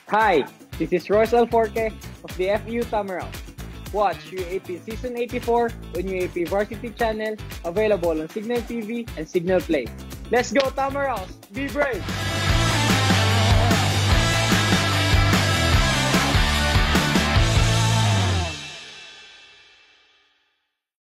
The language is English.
Hi, this is Royce Alforque of the FEU Tamaraws. Watch UAP Season 84 on UAP Varsity Channel, available on Signal TV and Signal Play. Let's go Tamaraws! Be brave!